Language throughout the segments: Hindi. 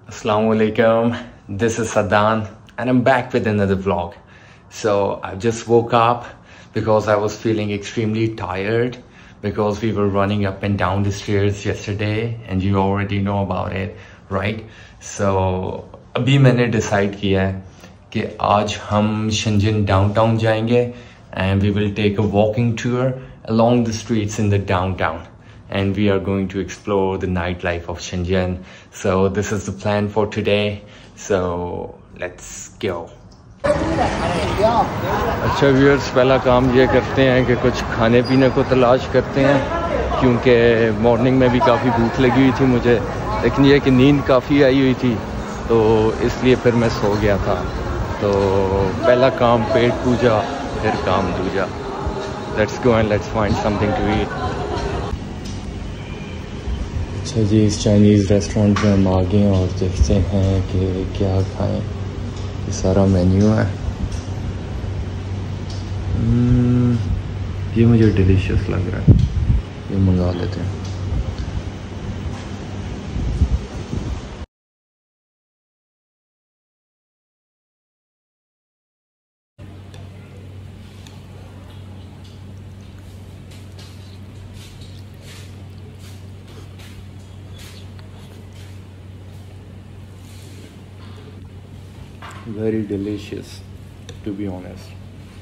Assalamualaikum, this is Sadan and I'm back with another vlog. So I just woke up because I was feeling extremely tired because we were running up and down the stairs yesterday and you already know about it, right? So अभी मैंने decide किया है कि आज हम Shenzhen downtown जाएंगे and we will take a walking tour along the streets in the downtown. And we are going to explore the nightlife of Shenzhen. So this is the plan for today. So let's go. अच्छा व्यूअर्स, पहला काम ये करते हैं कि कुछ खाने पीने को तलाश करते हैं क्योंकि मॉर्निंग में भी काफ़ी भूख लगी हुई थी मुझे, लेकिन ये कि नींद काफ़ी आई हुई थी तो इसलिए फिर मैं सो गया था। तो पहला काम पेट पूजा, फिर काम दूजा। Let's go and let's find something to eat. अच्छा जी, इस चाइनीज़ रेस्टोरेंट में हम आ गए और देखते हैं कि क्या खाएं। ये सारा मेन्यू है। ये मुझे डिलीशियस लग रहा है, ये मंगा लेते हैं। Very delicious, to be honest.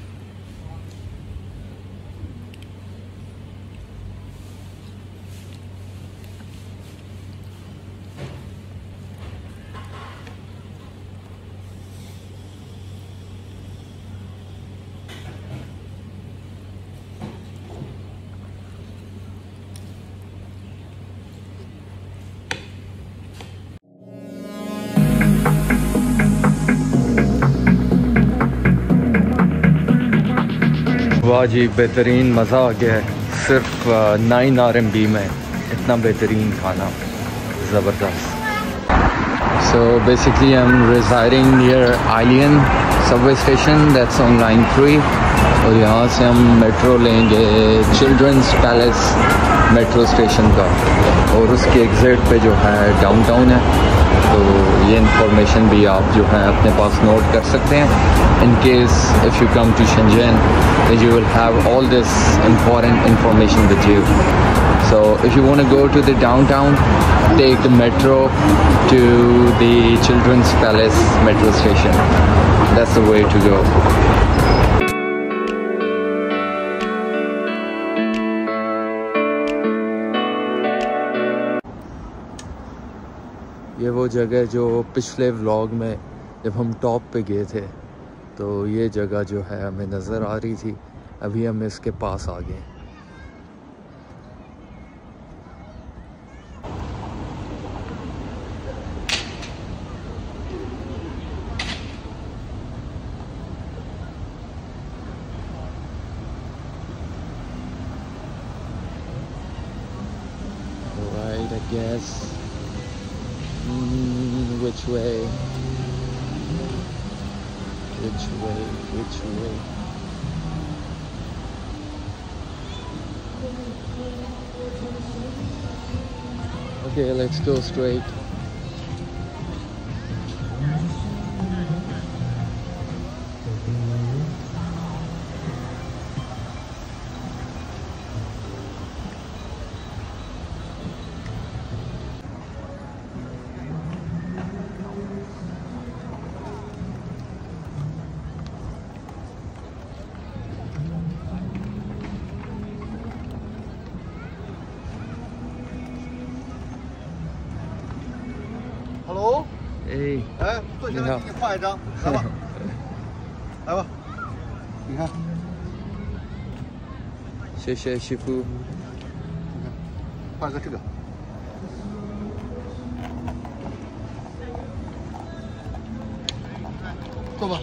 वाह जी, बेहतरीन मज़ा आ गया है। सिर्फ 9 RMB में इतना बेहतरीन खाना, ज़बरदस्त। So basically I'm residing near Ailian subway station that's on line 3 और यहाँ से हम मेट्रो लेंगे चिल्ड्रंस पैलेस मेट्रो स्टेशन का और उसके एग्ज़िट पे जो है डाउनटाउन है। तो ये इंफॉर्मेशन भी आप जो है अपने पास नोट कर सकते हैं in case if you come to Shenzhen then you will have all this important information with you. So if you want to go to the downtown, take the metro to the Children's Palace metro station. That's the way to go. ये वो जगह जो पिछले व्लॉग में जब हम टॉप पे गए थे तो ये जगह जो है हमें नज़र आ रही थी। अभी हम इसके पास आ गए। Right, I guess. Which way? Which way? Which way? Okay, let's go straight. Hello， 哎， 哎，坐下来给你画一张，来吧，来吧，你看， 谢谢师傅。 你看，画个这个，坐吧。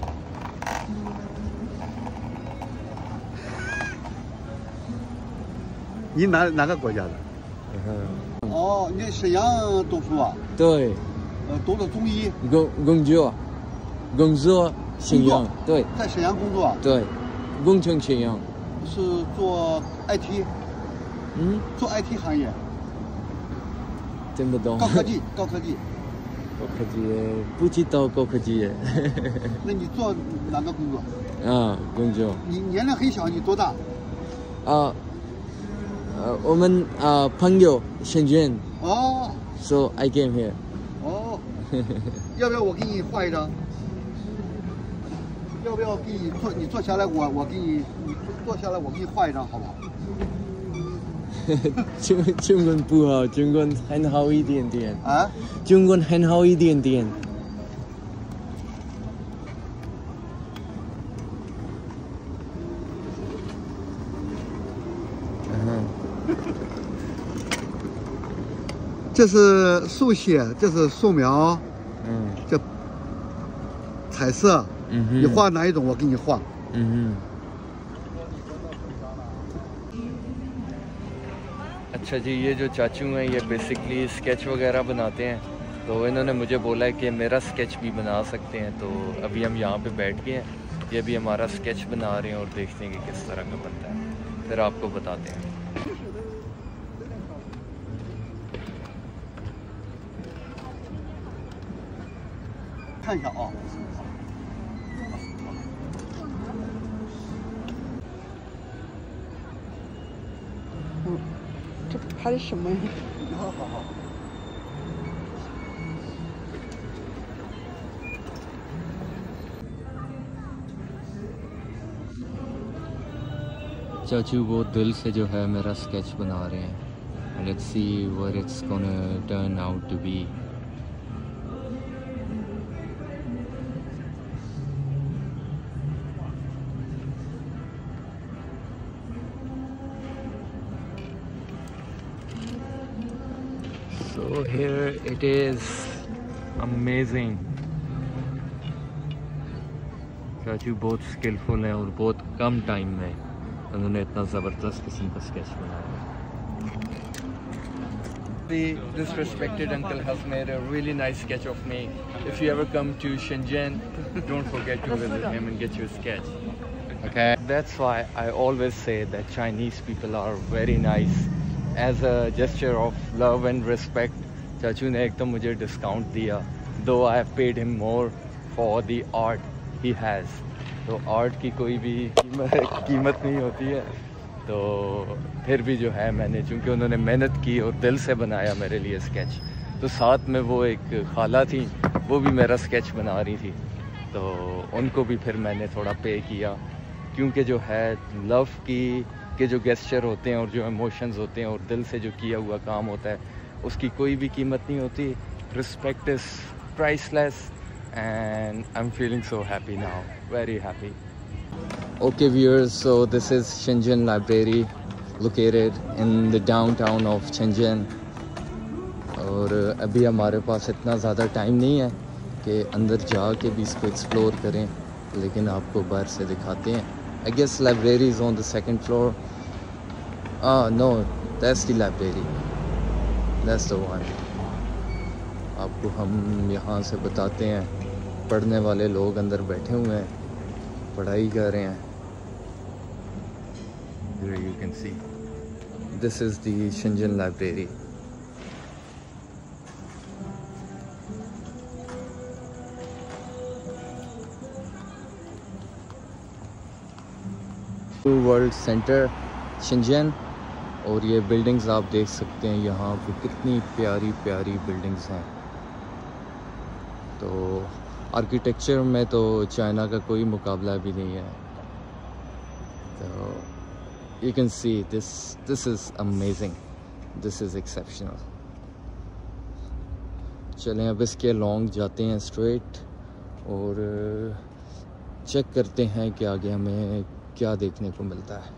你哪个国家的？哦，你沈阳读书啊？ 对， 读的中医。 工作沈阳，对， 在沈阳工作。 对，工程沈阳。 是做 IT。做 IT 行业。 听不懂。 高科技，高科技。 我科技不知道过科技。 那你做哪个工作？ 工作。 你年龄很小，你多大？ 我们朋友深圳。 哦。 So I came here. 哦。要不要我给你画一张？要不要给你坐？你坐下来，我给你坐下来，我给你画一张，好不好？ 中文不好，中文很好一点点。 啊？ 中文很好一点点。 这是速写，这是素描，这彩色，你画哪一种，我给你画。 अच्छा जी, ये जो चाचू हैं ये बेसिकली स्केच वगैरह बनाते हैं, तो इन्होंने मुझे बोला है कि मेरा स्केच भी बना सकते हैं। तो अभी हम यहाँ पे बैठ गए हैं, ये भी हमारा स्केच बना रहे हैं और देखते हैं कि किस तरह का बनता है, फिर आपको बताते हैं। 这拍的什么呀？好。 चाचू वो दिल से जो है मेरा स्केच बना रहे हैं। Let's see what it's gonna turn out to be. So here it is, amazing. चाचू बहुत स्किलफुल है और बहुत कम टाइम में उन्होंने इतना ज़बरदस्त किस्म का स्केच बनाया। This respected uncle has made a really nice sketch of me. If you ever come to Shenzhen, don't forget to visit him and get your sketch. Okay. That's why I always say that Chinese people are very nice. As a gesture of love and respect, चाचू ने एकदम मुझे डिस्काउंट दिया, though I have paid him more for the art he has. तो आर्ट की कोई भी कीमत नहीं होती है, तो फिर भी जो है मैंने, चूँकि उन्होंने मेहनत की और दिल से बनाया मेरे लिए स्केच, तो साथ में वो एक खाला थी, वो भी मेरा स्केच बना रही थी, तो उनको भी फिर मैंने थोड़ा पे किया, क्योंकि जो है लव के जो गेस्चर होते हैं और जो इमोशंस होते हैं और दिल से जो किया हुआ काम होता है, उसकी कोई भी कीमत नहीं होती. Respect is priceless and I'm feeling so happy now, very happy. Okay viewers, so this is Shenzhen Library located in the downtown of Shenzhen. और अभी हमारे पास इतना ज़्यादा टाइम नहीं है कि अंदर जा के भी इसको एक्सप्लोर करें, लेकिन आपको बाहर से दिखाते हैं. I guess library is on the second floor. No, that's the library. That's the one. आपको हम यहाँ से बताते हैं. पढ़ने वाले लोग अंदर बैठे हुए हैं, पढ़ाई कर रहे हैं. Here you can see. This is the Shenzhen Library. World centre Shenzhen, और ये बिल्डिंग्स आप देख सकते हैं यहाँ पे कितनी प्यारी प्यारी बिल्डिंग्स हैं. तो आर्किटेक्चर में तो चाइना का कोई मुकाबला भी नहीं है. तो you can see this is amazing, this is exceptional. चलें अब इसके लॉन्ग जाते हैं स्ट्रेट और चेक करते हैं कि आगे हमें क्या देखने को मिलता है.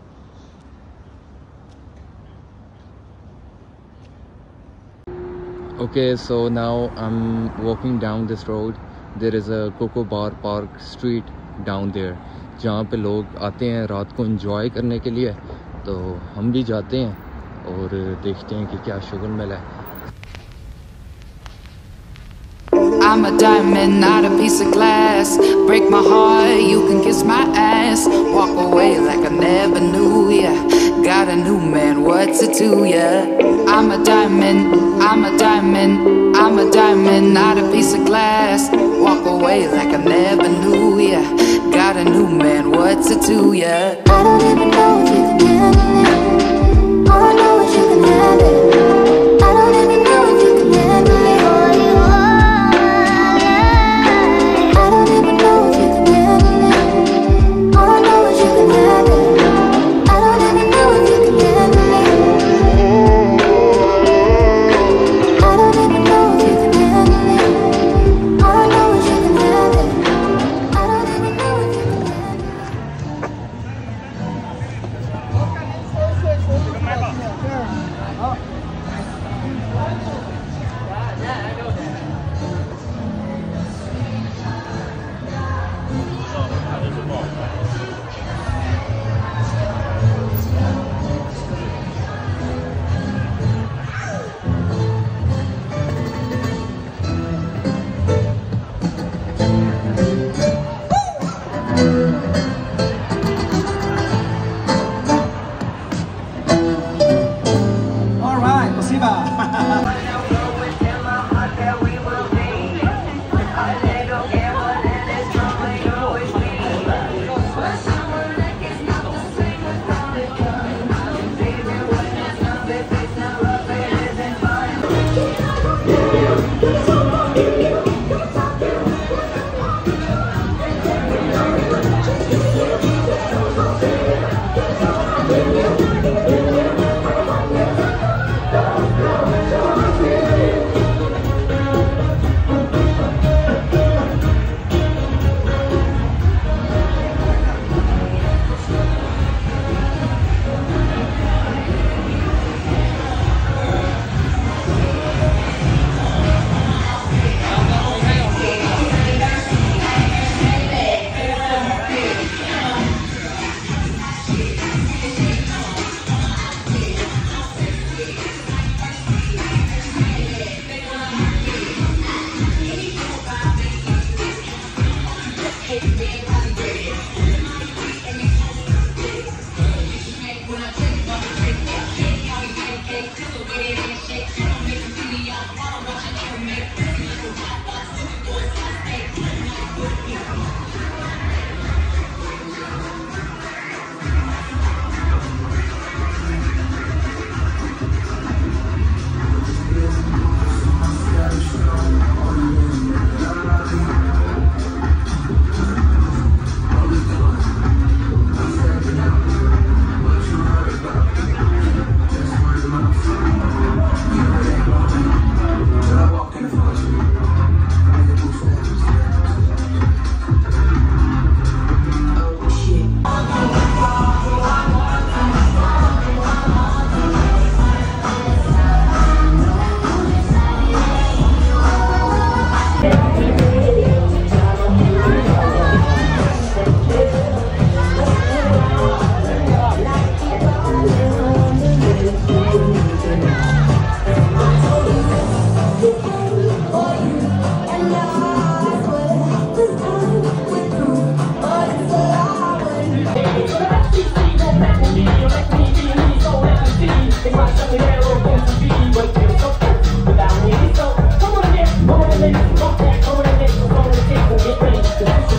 Okay, so now I'm walking down this road. There is a Coco Bar Park street down there, जहाँ पे लोग आते हैं रात को एंजॉय करने के लिए. तो हम भी जाते हैं और देखते हैं कि क्या शुगल मिला है. I'm a diamond, not a piece of glass. Break my heart, you can kiss my ass. Walk away like I never knew ya. Got a new man, what's it to ya? I'm a diamond, I'm a diamond, I'm a diamond, not a piece of glass. Walk away like I never knew ya. Got a new man, what's it to ya? I don't even know if you can handle it. All I know is you can have it. I don't even know if you can handle it. I don't even know if you can handle it. All I know is you can have it. I don't even know if you can handle it. I don't even know if you can handle it. All I know is you can have it. I don't even know if you can handle it. Come on, get ready.